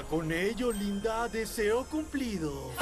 Sueña con ello, linda. Deseo cumplido.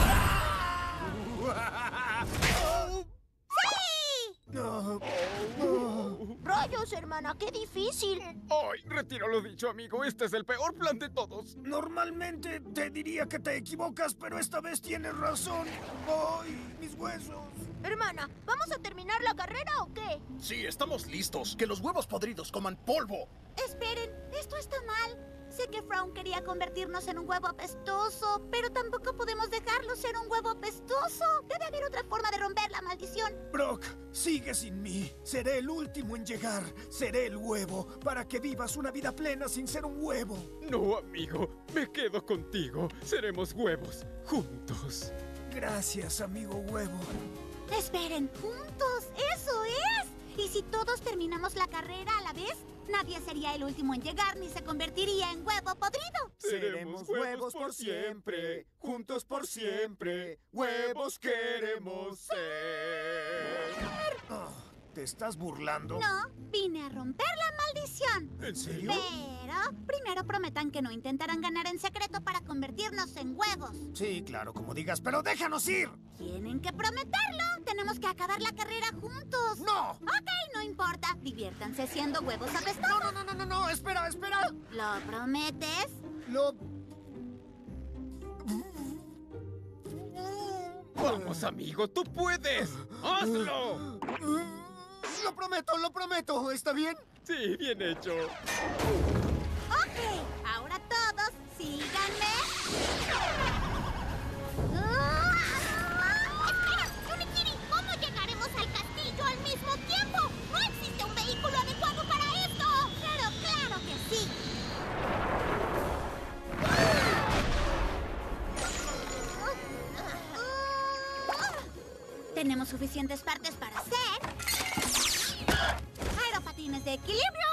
¡Rayos, hermana! ¡Qué difícil! ¡Ay! Retiro lo dicho, amigo. Este es el peor plan de todos. Normalmente te diría que te equivocas, pero esta vez tienes razón. ¡Ay, mis huesos! Hermana, ¿vamos a terminar la carrera o qué? Sí, estamos listos. Que los huevos podridos coman polvo. Esperen, esto está mal. Sé que Frown quería convertirnos en un huevo apestoso, pero tampoco podemos dejarlo ser un huevo apestoso. Debe haber otra forma de romper la maldición. Brock, sigue sin mí. Seré el último en llegar. Seré el huevo para que vivas una vida plena sin ser un huevo. No, amigo. Me quedo contigo. Seremos huevos. Juntos. Gracias, amigo huevo. Esperen, juntos, eso es. Y si todos terminamos la carrera a la vez, nadie sería el último en llegar ni se convertiría en huevo podrido. Seremos huevos por siempre, juntos por siempre. Huevos queremos ser. ¿Te estás burlando? No, vine a romper la maldición. ¿En serio? Pero primero prometan que no intentarán ganar en secreto para convertirnos en huevos. Sí, claro, como digas, pero déjanos ir. Tienen que prometerlo. Tenemos que acabar la carrera juntos. ¡No! Ok, no importa. Diviértanse siendo huevos apestosos. No, espera. ¿Lo prometes? Lo... Vamos, amigo, tú puedes. ¡Hazlo! Lo prometo, ¿está bien? Sí, bien hecho. Ok, ahora todos, síganme. ¡Espera! ¡Unikiri! ¿Cómo llegaremos al castillo al mismo tiempo? ¡No existe un vehículo adecuado para esto! ¡Pero claro que sí! Tenemos suficientes partes para hacer aeropatines de equilibrio